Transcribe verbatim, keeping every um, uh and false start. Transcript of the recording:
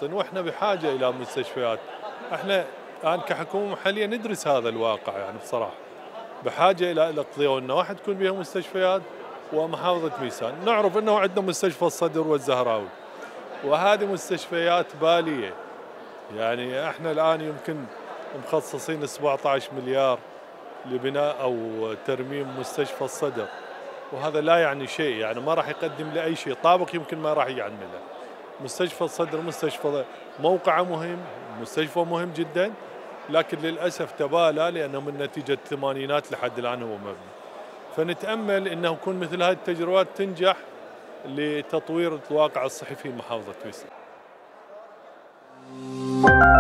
المواطن، واحنا بحاجه الى مستشفيات. احنا الان كحكومه محليه ندرس هذا الواقع يعني بصراحه. بحاجه الى الاقضيه والنواحي تكون بها مستشفيات، ومحافظه ميسان. نعرف انه عندنا مستشفى الصدر والزهراوي، وهذه مستشفيات باليه. يعني احنا الان يمكن مخصصين سبعة عشر مليار لبناء او ترميم مستشفى الصدر، وهذا لا يعني شيء، يعني ما راح يقدم لي اي شيء، طابق يمكن ما راح يعمله. مستشفى الصدر مستشفى موقعه مهم، مستشفى مهم جدا، لكن للاسف تبالى لانه من نتيجه الثمانينات لحد الان هو مبني. فنتامل انه يكون مثل هذه التجربات تنجح لتطوير الواقع الصحي في محافظه ميسان.